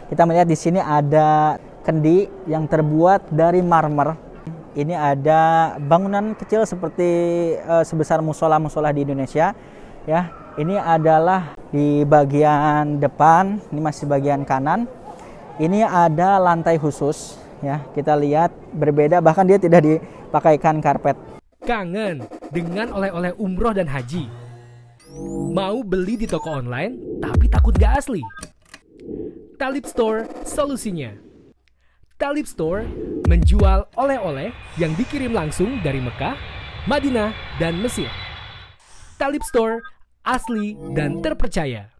Kita melihat di sini ada kendi yang terbuat dari marmer. Ini ada bangunan kecil seperti sebesar musola-musola di Indonesia, ya. Ini adalah di bagian depan, ini masih bagian kanan. Ini ada lantai khusus, ya. Kita lihat berbeda, bahkan dia tidak dipakaikan karpet. Kangen dengan oleh-oleh umroh dan haji? Mau beli di toko online tapi takut gak asli? Talib Store solusinya. Talib Store menjual oleh-oleh yang dikirim langsung dari Mekah, Madinah, dan Mesir. Talib Store asli dan terpercaya.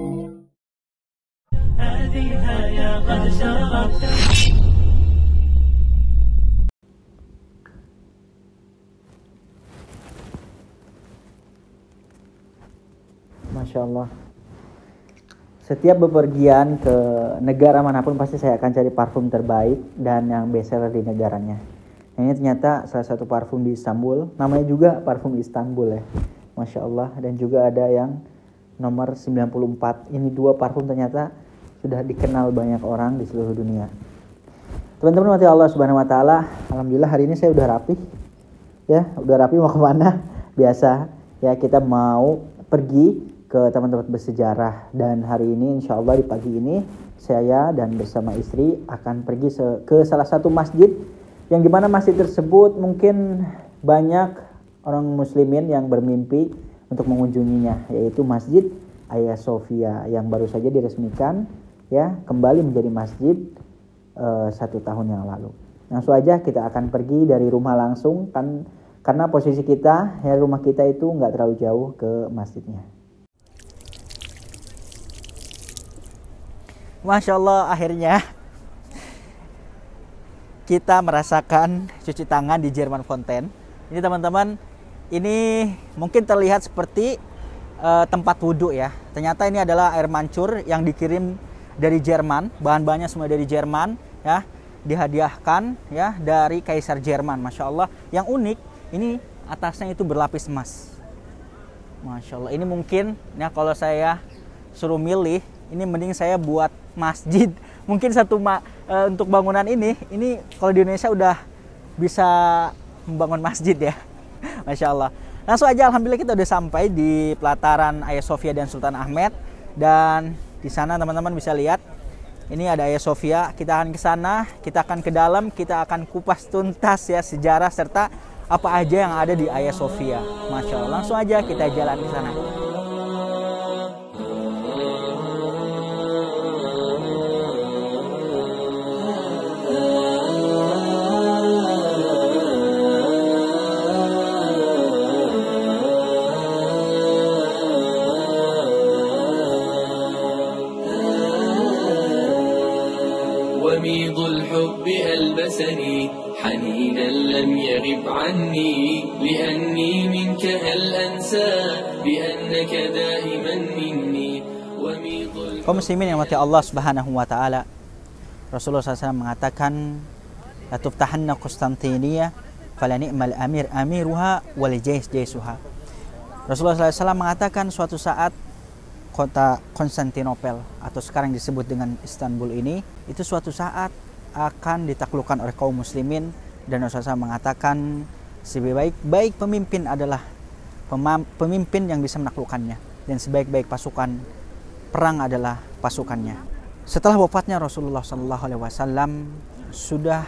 Masya Allah. Setiap bepergian ke negara manapun pasti saya akan cari parfum terbaik dan yang bestseller di negaranya. Ini ternyata salah satu parfum di Istanbul, namanya juga parfum Istanbul ya. Masya Allah. Dan juga ada yang nomor 94. Ini dua parfum ternyata sudah dikenal banyak orang di seluruh dunia. Teman-teman mati Allah Subhanahu Wa Taala, alhamdulillah hari ini saya udah rapih. Ya, udah rapi mau kemana? Biasa ya, kita mau pergi ke tempat-tempat bersejarah, dan hari ini insya Allah di pagi ini saya dan bersama istri akan pergi ke salah satu masjid yang dimana masjid tersebut mungkin banyak orang muslimin yang bermimpi untuk mengunjunginya, yaitu Masjid Hagia Sophia yang baru saja diresmikan ya, kembali menjadi masjid 1 tahun yang lalu. Langsung aja kita akan pergi dari rumah langsung kan, karena posisi kita ya, rumah kita itu nggak terlalu jauh ke masjidnya. Masya Allah, akhirnya kita merasakan cuci tangan di Jerman Fountain. Ini teman-teman, ini mungkin terlihat seperti tempat wudhu ya. Ternyata ini adalah air mancur yang dikirim dari Jerman. Bahan-bahannya semua dari Jerman ya. Dihadiahkan ya dari Kaisar Jerman. Masya Allah. Yang unik, ini atasnya itu berlapis emas. Masya Allah. Ini mungkin ya, kalau saya suruh milih, ini mending saya buat masjid. Mungkin untuk bangunan ini kalau di Indonesia udah bisa membangun masjid ya. Masya Allah. Langsung aja, alhamdulillah kita udah sampai di pelataran Hagia Sophia dan Sultan Ahmed. Dan di sana teman-teman bisa lihat, ini ada Hagia Sophia. Kita akan ke sana, kita akan ke dalam, kita akan kupas tuntas ya sejarah serta apa aja yang ada di Hagia Sophia. Masya Allah. Langsung aja kita jalan ke sana. وميض الحب ألبسني حنينا لم يغب عني لأني منك هل أنسى بأنك دائما مني وميض الحب. Kaum muslimin yang mati Allah Subhanahu Wa Taala, Rasulullah SAW mengatakan, la tuftahanna Konstantinia fala ni'mal amir amiruha wal jais jaisuha. Rasulullah SAW mengatakan suatu saat kota Konstantinopel atau sekarang disebut dengan Istanbul ini, itu suatu saat akan ditaklukkan oleh kaum muslimin, dan Rasulullah SAW mengatakan sebaik-baik pemimpin adalah pemimpin yang bisa menaklukkannya, dan sebaik-baik pasukan perang adalah pasukannya. Setelah wafatnya Rasulullah SAW sudah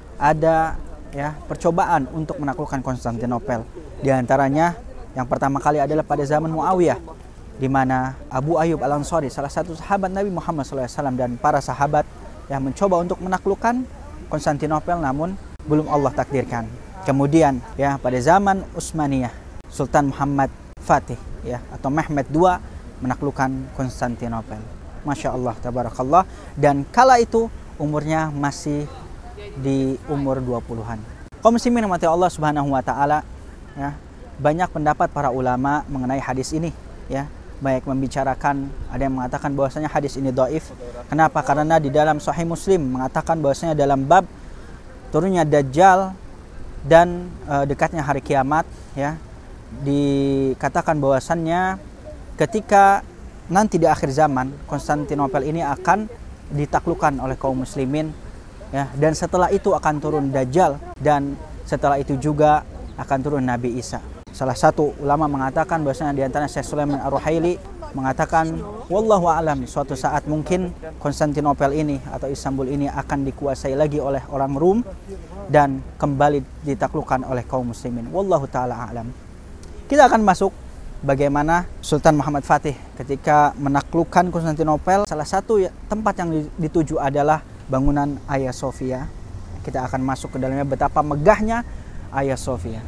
ada ya percobaan untuk menaklukkan Konstantinopel. Di antaranya yang pertama kali adalah pada zaman Muawiyah, di mana Abu Ayyub Al-Ansari, salah satu sahabat Nabi Muhammad SAW dan para sahabat yang mencoba untuk menaklukkan Konstantinopel, namun belum Allah takdirkan. Kemudian ya pada zaman Utsmaniyah, Sultan Muhammad Fatih ya atau Mehmed II menaklukkan Konstantinopel. Masya Allah, tabarakallah. Dan kala itu umurnya masih di umur 20-an. Kaum muslimin yang mati Allah Subhanahu Wa Taala ya, banyak pendapat para ulama mengenai hadis ini ya. Baik membicarakan, ada yang mengatakan bahwasanya hadis ini dhaif. Kenapa? Karena di dalam Sahih Muslim mengatakan bahwasanya dalam bab turunnya Dajjal dan dekatnya hari kiamat ya, dikatakan bahwasannya ketika nanti di akhir zaman Konstantinopel ini akan ditaklukkan oleh kaum muslimin, ya, dan setelah itu akan turun Dajjal, dan setelah itu juga akan turun Nabi Isa. Salah satu ulama mengatakan bahwasanya di antara Syekh Sulaiman Ar-Ruhaili mengatakan wallahu a'lam, suatu saat mungkin Konstantinopel ini atau Istanbul ini akan dikuasai lagi oleh orang Rum dan kembali ditaklukkan oleh kaum muslimin. Wallahu taala a'lam. Kita akan masuk bagaimana Sultan Muhammad Fatih ketika menaklukkan Konstantinopel. Salah satu tempat yang dituju adalah bangunan Hagia Sophia. Kita akan masuk ke dalamnya, betapa megahnya Hagia Sophia.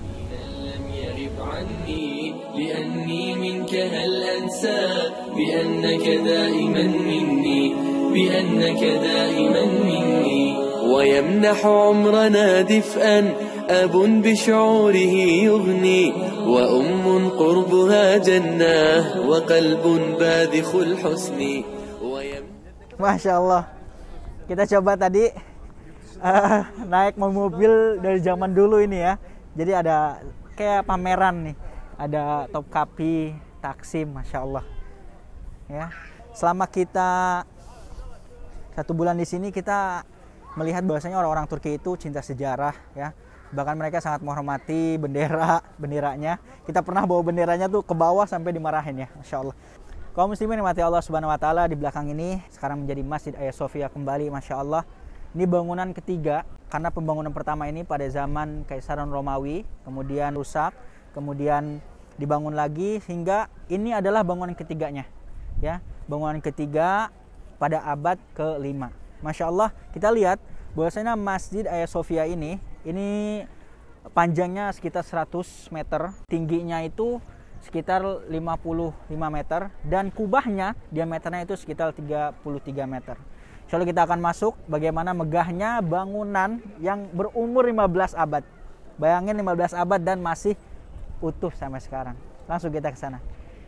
لأني منك هل أنسى بأنك دائما مني بأنك دائما مني ويمنح عمرنا دفئا أب بشعوره يغني وأم قربها جنة وقلب باذخ الحسن. Masya Allah, kita coba tadi naik mobil dari zaman dulu ini ya. Jadi ada kayak pameran nih, ada Topkapi, Taksim, Masya Allah ya. Selama kita 1 bulan di sini, kita melihat bahwasanya orang-orang Turki itu cinta sejarah ya. Bahkan mereka sangat menghormati benderanya. Kita pernah bawa benderanya tuh ke bawah sampai dimarahin ya, Masya Allah. Kaum muslimin yang mati Allah Subhanahu wa taala, di belakang ini sekarang menjadi Masjid Hagia Sophia kembali, Masya Allah. Ini bangunan ketiga, karena pembangunan pertama ini pada zaman Kaisaran Romawi, kemudian rusak, kemudian dibangun lagi, hingga ini adalah bangunan ketiganya ya, bangunan ketiga pada abad ke-5. Masya Allah, kita lihat bahwasanya Masjid Hagia Sophia ini panjangnya sekitar 100 meter, tingginya itu sekitar 55 meter, dan kubahnya diameternya itu sekitar 33 meter. Insya Allah kita akan masuk bagaimana megahnya bangunan yang berumur 15 abad. Bayangin 15 abad dan masih utuh sampai sekarang. Langsung kita ke sana.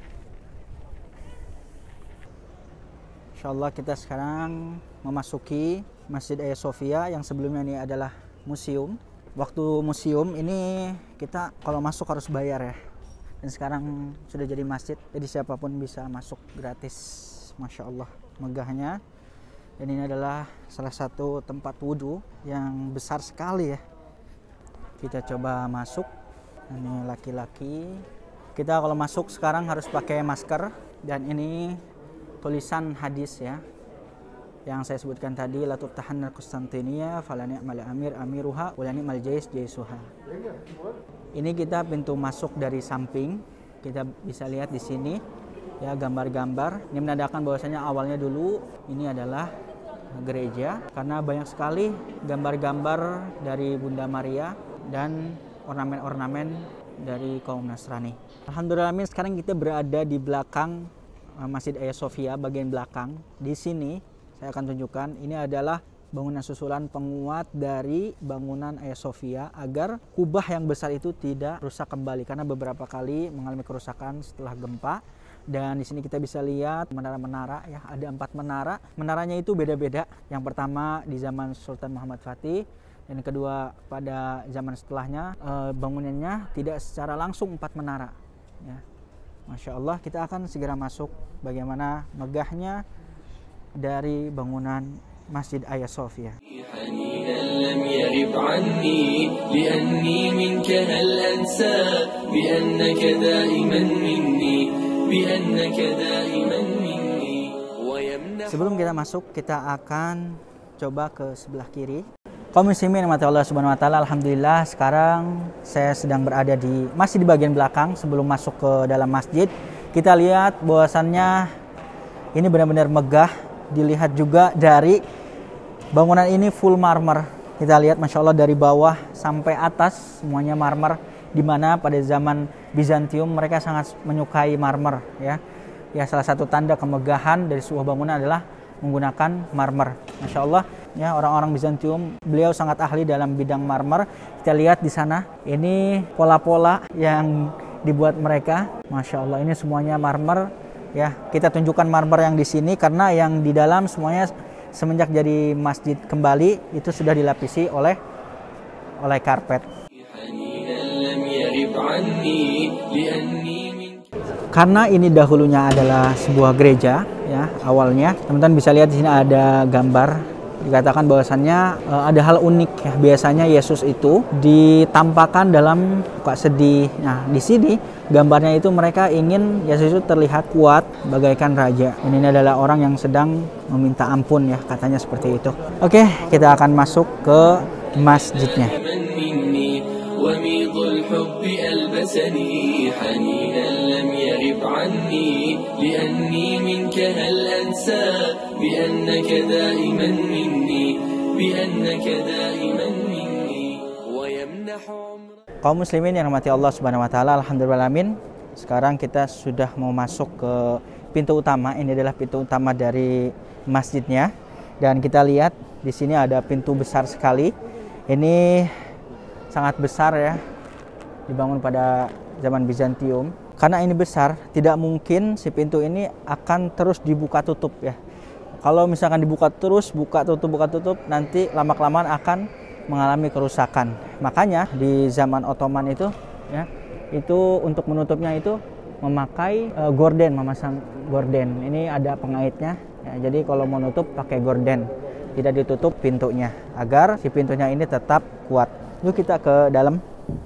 Insya Allah kita sekarang memasuki Masjid Hagia Sophia yang sebelumnya ini adalah museum. Waktu museum ini kita kalau masuk harus bayar ya. Dan sekarang sudah jadi masjid, jadi siapapun bisa masuk gratis. Masya Allah, megahnya. Dan ini adalah salah satu tempat wudhu yang besar sekali ya. Kita coba masuk. Ini laki-laki. Kita kalau masuk sekarang harus pakai masker. Dan ini tulisan hadis ya, yang saya sebutkan tadi, la tuftahanna Konstantinia fala ni'mal amir amiruha wa la ni'mal jais jaisuha. Ini kita pintu masuk dari samping. Kita bisa lihat di sini ya, gambar-gambar. Ini menandakan bahwasanya awalnya dulu ini adalah gereja, karena banyak sekali gambar-gambar dari Bunda Maria dan ornamen-ornamen dari kaum Nasrani. Alhamdulillah, sekarang kita berada di belakang Masjid Hagia Sophia, bagian belakang. Di sini saya akan tunjukkan, ini adalah bangunan susulan penguat dari bangunan Hagia Sophia agar kubah yang besar itu tidak rusak kembali, karena beberapa kali mengalami kerusakan setelah gempa. Dan di sini kita bisa lihat menara-menara ya, ada 4 menara. Menaranya itu beda-beda. Yang pertama di zaman Sultan Muhammad Fatih, dan kedua pada zaman setelahnya. Bangunannya tidak secara langsung 4 menara ya. Masya Allah, kita akan segera masuk bagaimana megahnya dari bangunan Masjid Hagia Sophia. Sebelum kita masuk, kita akan coba ke sebelah kiri. Kaum muslimin mati Allah Subhanahu wa taala, alhamdulillah sekarang saya sedang berada masih di bagian belakang. Sebelum masuk ke dalam masjid, kita lihat bahwasannya ini benar-benar megah. Dilihat juga dari bangunan ini full marmer. Kita lihat Masya Allah dari bawah sampai atas semuanya marmer, di mana pada zaman Bizantium mereka sangat menyukai marmer ya. Ya, salah satu tanda kemegahan dari sebuah bangunan adalah menggunakan marmer. Masya Allah ya, orang-orang Bizantium beliau sangat ahli dalam bidang marmer. Kita lihat di sana, ini pola-pola yang dibuat mereka. Masya Allah, ini semuanya marmer. Ya, kita tunjukkan marmer yang di sini karena yang di dalam semuanya semenjak jadi masjid kembali itu sudah dilapisi oleh karpet. Karena ini dahulunya adalah sebuah gereja, ya, ya awalnya. Teman-teman bisa lihat di sini ada gambar. Dikatakan bahwasannya ada hal unik ya. Biasanya Yesus itu ditampakkan dalam muka sedih. Nah, di sini gambarnya itu mereka ingin Yesus itu terlihat kuat bagaikan raja. Dan ini adalah orang yang sedang meminta ampun ya, katanya seperti itu. Oke, kita akan masuk ke masjidnya. وميض الحب ألبسني حنينا لم يغب عني لأني منك هل أنسى بأنك دائما مني بأنك دائما مني ويمنح عمر. Kaum muslimin yang rahmati Allah Subhanahu wa taala, alhamdulillahalamin. Sekarang kita sudah mau masuk ke pintu utama. Ini adalah pintu utama dari masjidnya. Dan kita lihat di sini ada pintu besar sekali. Ini sangat besar ya, dibangun pada zaman Bizantium. Karena ini besar, tidak mungkin si pintu ini akan terus dibuka tutup ya. Kalau misalkan dibuka terus, buka tutup, nanti lama-kelamaan akan mengalami kerusakan. Makanya di zaman Ottoman itu ya, itu untuk menutupnya itu memakai gorden, memasang gorden. Ini ada pengaitnya ya, jadi kalau mau nutup pakai gorden, tidak ditutup pintunya agar si pintunya ini tetap kuat. Yuk kita ke dalam.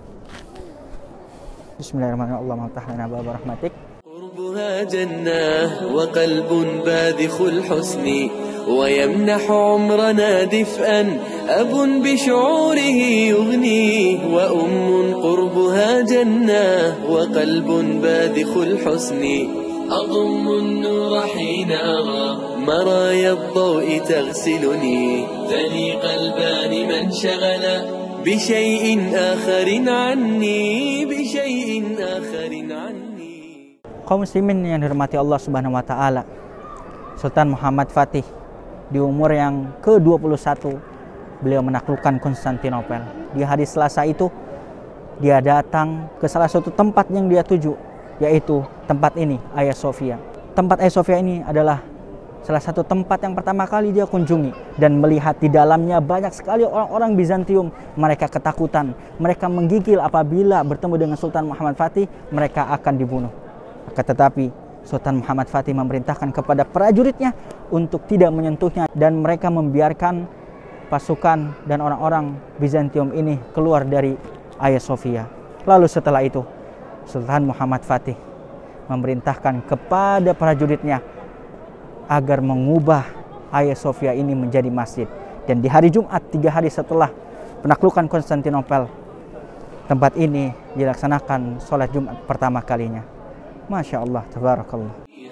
Bismillahirrahmanirrahim. قربها جنة وقلب باذخ الحسن ويمنح عمرنا دفئا أب بشعوره يغني وأم قربها جنة وقلب باذخ الحسن أضم النور حين أرى مرايا الضوء تغسلني ثني قلبان من شغل بشيء آخر عني بشيء آخر عني. Kaum muslimin yang dirahmati Allah Subhanahu wa taala, Sultan Muhammad Fatih di umur yang ke-21 beliau menaklukkan Konstantinopel. Di hari Selasa itu dia datang ke salah satu tempat yang dia tuju, yaitu tempat ini, Hagia Sophia. Tempat Hagia Sophia ini adalah salah satu tempat yang pertama kali dia kunjungi dan melihat di dalamnya banyak sekali orang-orang Bizantium. Mereka ketakutan, mereka menggigil apabila bertemu dengan Sultan Muhammad Fatih, mereka akan dibunuh. Tetapi Sultan Muhammad Fatih memerintahkan kepada prajuritnya untuk tidak menyentuhnya dan mereka membiarkan pasukan dan orang-orang Bizantium ini keluar dari Hagia Sophia. Lalu setelah itu Sultan Muhammad Fatih memerintahkan kepada prajuritnya agar mengubah Hagia Sophia ini menjadi masjid. Dan di hari Jumat, 3 hari setelah penaklukan Konstantinopel, tempat ini dilaksanakan sholat Jumat pertama kalinya. Masya Allah, tabarakallah.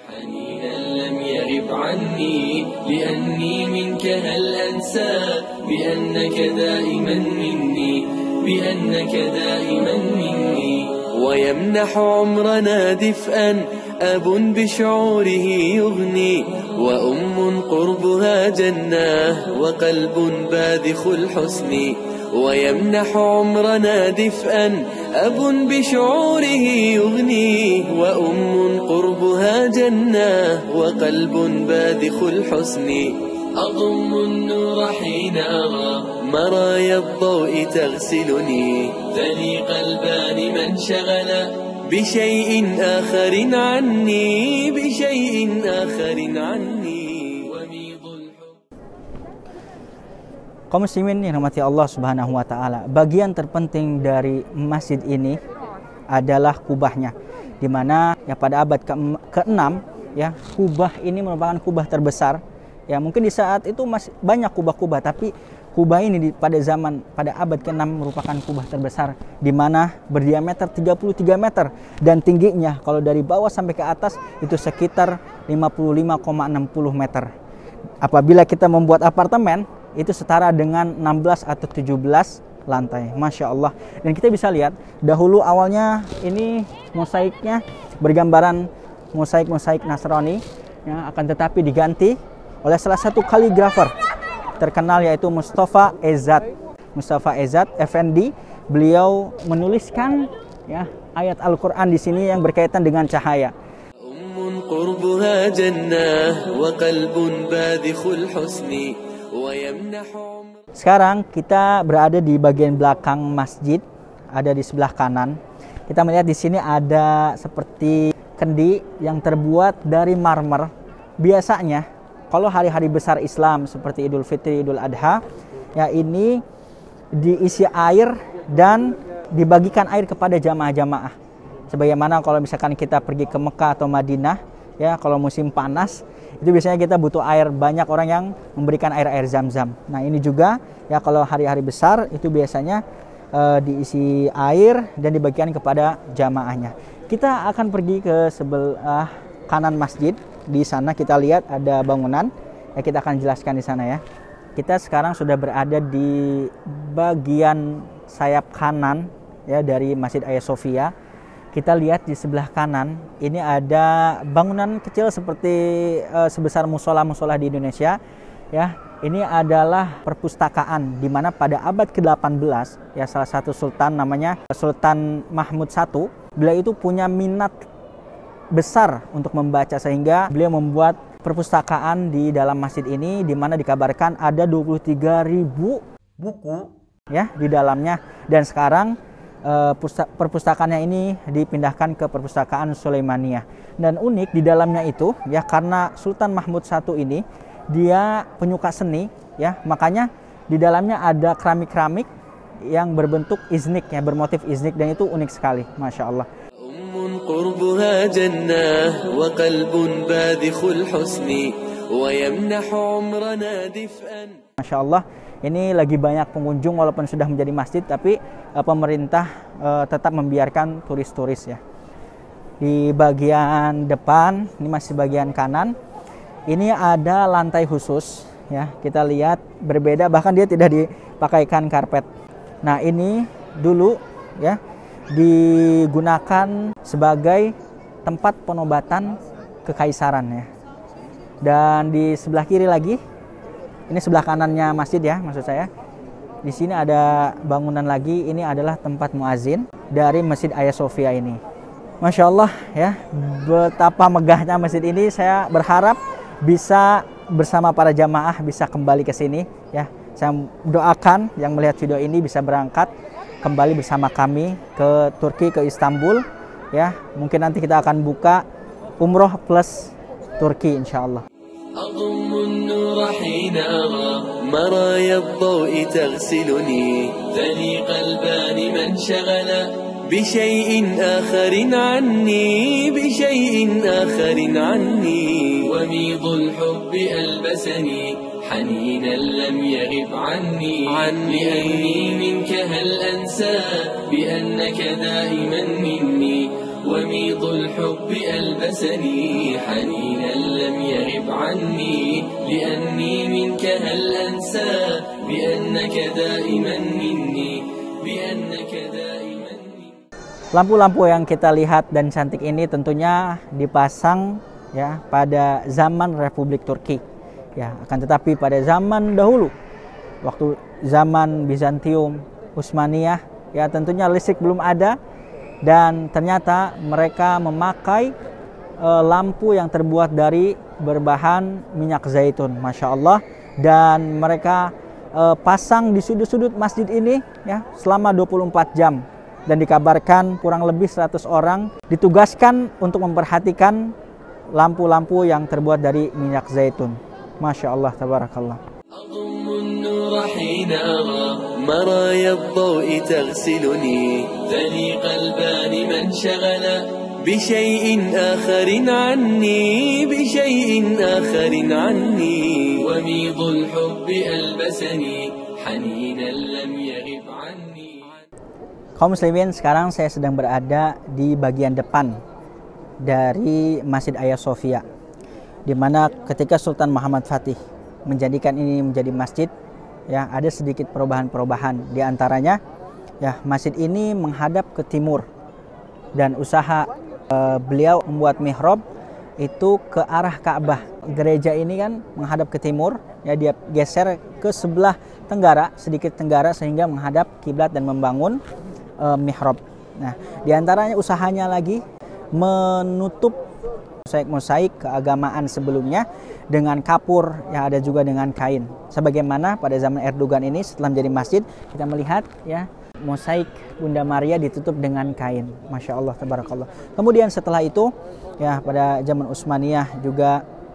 ويمنح عمرنا دفئا أب بشعوره يغني وأم قربها جنة وقلب باذخ الحسن ويمنح عمرنا دفئا أب بشعوره يغني وأم قربها جنة وقلب باذخ الحسن أضم النور حين أرى مرايا الضوء تغسلني ثني قلبان من شغل بشيء آخر عني بشيء آخر عني وميض الحب. Kaum muslimin yang dirahmati Allah Subhanahu wa taala, bagian terpenting dari masjid ini adalah kubahnya, di mana ya pada abad ke-6 ya, kubah ini merupakan kubah terbesar. Ya mungkin di saat itu masih banyak kubah-kubah, tapi kubah ini pada abad ke-6 merupakan kubah terbesar, di mana berdiameter 33 meter dan tingginya kalau dari bawah sampai ke atas itu sekitar 55,60 meter. Apabila kita membuat apartemen itu setara dengan 16 atau 17 lantai. Masya Allah. Dan kita bisa lihat dahulu awalnya ini mosaiknya bergambaran mosaik Nasrani ya, akan tetapi diganti oleh salah satu kaligrafer terkenal yaitu Mustafa Ezat Effendi. Beliau menuliskan ya ayat Al-Qur'an di sini yang berkaitan dengan cahaya. Sekarang kita berada di bagian belakang masjid, ada di sebelah kanan. Kita melihat di sini ada seperti kendi yang terbuat dari marmer. biasanya kalau hari-hari besar Islam seperti Idul Fitri, Idul Adha, ya ini diisi air dan dibagikan air kepada jamaah-jamaah. Sebagaimana kalau misalkan kita pergi ke Mekah atau Madinah, ya kalau musim panas itu biasanya kita butuh air, banyak orang yang memberikan air Zam-Zam. Nah ini juga ya kalau hari-hari besar itu biasanya diisi air dan dibagikan kepada jamaahnya. Kita akan pergi ke sebelah kanan masjid. Di sana kita lihat ada bangunan. Ya kita akan jelaskan di sana ya. Kita sekarang sudah berada di bagian sayap kanan ya dari Masjid Hagia Sophia. Kita lihat di sebelah kanan ini ada bangunan kecil seperti sebesar musola-musola di Indonesia ya. Ini adalah perpustakaan di mana pada abad ke-18 ya salah satu sultan namanya Sultan Mahmud I, beliau itu punya minat besar untuk membaca sehingga beliau membuat perpustakaan di dalam masjid ini di mana dikabarkan ada 23.000 buku ya di dalamnya, dan sekarang perpustakaannya ini dipindahkan ke perpustakaan Sulaimaniyah. Dan unik di dalamnya itu ya karena Sultan Mahmud I ini dia penyuka seni ya, makanya di dalamnya ada keramik-keramik yang berbentuk iznik ya, bermotif iznik, dan itu unik sekali, Masya Allah. قربها جنة وقلب باذخ الحسن ويمنح عمرنا دفئا. Masya Allah, ini lagi banyak pengunjung walaupun sudah menjadi masjid, tapi pemerintah tetap membiarkan turis-turis ya. Di bagian depan, ini masih bagian kanan, ini ada lantai khusus ya. Kita lihat berbeda, bahkan dia tidak dipakaikan karpet. Nah ini dulu ya digunakan sebagai tempat penobatan kekaisaran ya. Dan di sebelah kiri lagi, ini sebelah kanannya masjid ya maksud saya. Di sini ada bangunan lagi, ini adalah tempat muazin dari Masjid Hagia Sophia ini. Masya Allah ya, betapa megahnya masjid ini. Saya berharap bisa bersama para jamaah bisa kembali ke sini ya. Saya doakan yang melihat video ini bisa berangkat kembali bersama kami ke Turki, ke Istanbul ya. Mungkin nanti kita akan buka umroh plus Turki insyaallah. أضم النور حين أرى مرايا الضوء تغسلني ثني قلبان من شغل بشيء آخر عني وميض الحب ألبسني حنينا لم يغب عني لأني منك هل أنسى بأنك دائما مني وميض الحب ألبسني حنينا لم يغب عني لأني منك هل أنسى بأنك دائما مني بأنك دائما مني. Lampu-lampu yang kita lihat dan cantik ini tentunya dipasang ya pada zaman Republik Turki ya. Akan tetapi pada zaman dahulu, waktu zaman Bizantium, Utsmaniyah ya, tentunya listrik belum ada, dan ternyata mereka memakai lampu yang terbuat dari berbahan minyak zaitun, Masya Allah. Dan mereka pasang di sudut-sudut masjid ini ya selama 24 jam. Dan dikabarkan kurang lebih 100 orang ditugaskan untuk memperhatikan lampu-lampu yang terbuat dari minyak zaitun. Masya Allah, tabarakallah. أضم النور حين أرى مرايا الضوء تغسلني ثني قلبان من شغل بشيء آخر عني وميض الحب ألبسني حنينا لم يغب عني. Kaum muslimin, sekarang saya sedang berada di bagian depan dari Masjid Hagia Sophia, di mana ketika Sultan Muhammad Fatih menjadikan ini menjadi masjid ya, ada sedikit perubahan-perubahan. Di antaranya ya, masjid ini menghadap ke timur, dan usaha beliau membuat mihrab itu ke arah Ka'bah. Gereja ini kan menghadap ke timur ya, dia geser ke sebelah tenggara, sedikit tenggara, sehingga menghadap kiblat dan membangun mihrab. Nah, di antaranya usahanya lagi menutup mosaik keagamaan sebelumnya dengan kapur, ya ada juga dengan kain. Sebagaimana pada zaman Erdogan ini setelah menjadi masjid, kita melihat ya mosaik Bunda Maria ditutup dengan kain. Masya Allah, tabarakallah. Kemudian setelah itu ya pada zaman Utsmaniyah juga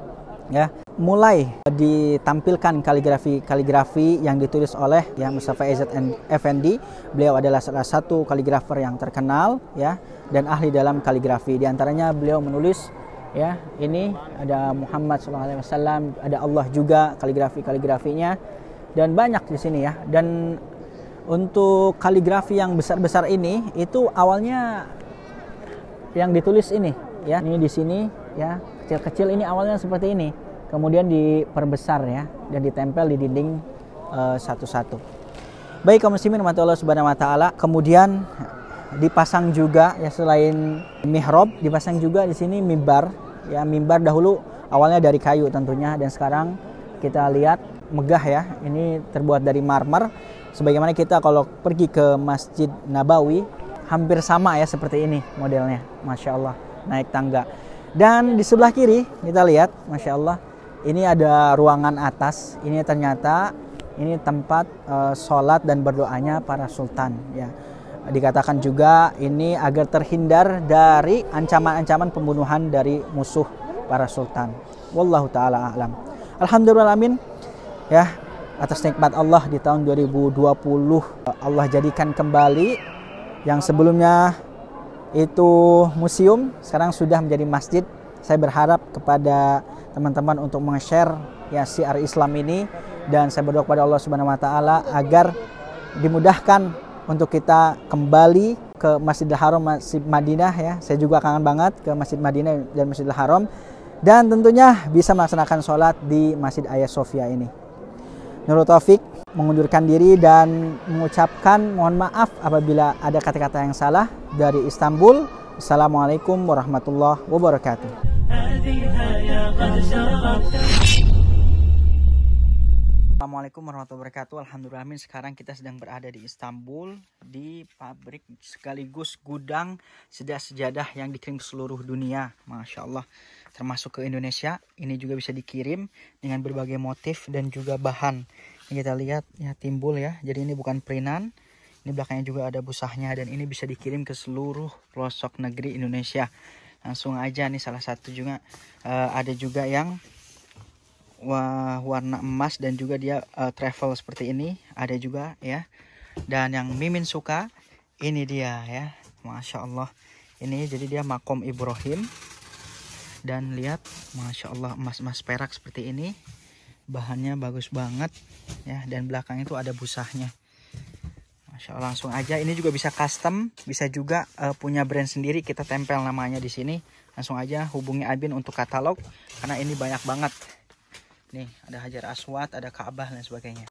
ya, mulai ditampilkan kaligrafi yang ditulis oleh ya Mustafa Izzat Effendi. Beliau adalah salah satu kaligrafer yang terkenal ya dan ahli dalam kaligrafi. Di antaranya beliau menulis ya, ini ada Muhammad SAW, ada Allah juga kaligrafinya, dan banyak di sini ya. Dan untuk kaligrafi yang besar-besar ini itu awalnya yang ditulis ini ya, ini di sini ya, kecil-kecil ini awalnya seperti ini, kemudian diperbesar ya dan ditempel di dinding satu-satu. Baik kaum muslimin rahmati Allah Subhanahu wa taala, kemudian dipasang juga ya, selain mihrab dipasang juga di sini mimbar ya. Mimbar dahulu awalnya dari kayu tentunya, dan sekarang kita lihat megah ya, ini terbuat dari marmer. Sebagaimana kita kalau pergi ke Masjid Nabawi hampir sama ya, seperti ini modelnya, Masya Allah, naik tangga. Dan di sebelah kiri kita lihat, Masya Allah, ini ada ruangan atas. Ini ternyata ini tempat sholat dan berdoanya para sultan ya. Dikatakan juga ini agar terhindar dari ancaman-ancaman pembunuhan dari musuh para sultan. Wallahu ta'ala a'lam. Alhamdulillah amin ya, atas nikmat Allah di tahun 2020 Allah jadikan kembali yang sebelumnya itu museum, sekarang sudah menjadi masjid. Saya berharap kepada teman-teman untuk meng-share ya syiar Islam ini, dan saya berdoa kepada Allah Subhanahu wa taala agar dimudahkan untuk kita kembali ke Masjidil Haram, Masjid Madinah ya. Saya juga kangen banget ke Masjid Madinah dan Masjidil Haram, dan tentunya bisa melaksanakan sholat di Masjid Hagia Sophia ini. Nurul Taufik mengundurkan diri dan mengucapkan mohon maaf apabila ada kata-kata yang salah dari Istanbul. Assalamualaikum warahmatullahi wabarakatuh. Assalamualaikum warahmatullahi wabarakatuh. Alhamdulillah amin. Sekarang kita sedang berada di Istanbul, di pabrik sekaligus gudang sejadah yang dikirim ke seluruh dunia, Masya Allah, termasuk ke Indonesia. Ini juga bisa dikirim dengan berbagai motif dan juga bahan. Ini kita lihat ya, timbul ya, jadi ini bukan printan. Ini belakangnya juga ada busahnya, dan ini bisa dikirim ke seluruh pelosok negeri Indonesia. Langsung aja nih, salah satu juga ada juga yang warna emas dan juga dia travel seperti ini, ada juga ya. Dan yang Mimin suka ini dia ya, Masya Allah, ini jadi dia makom Ibrahim, dan lihat Masya Allah, emas-emas perak seperti ini, bahannya bagus banget ya, dan belakang itu ada busahnya, Masya Allah. Langsung aja, ini juga bisa custom, bisa juga punya brand sendiri, kita tempel namanya di sini. Langsung aja hubungi admin untuk katalog, karena ini banyak banget. Nih ada Hajar Aswad, ada Ka'bah dan sebagainya.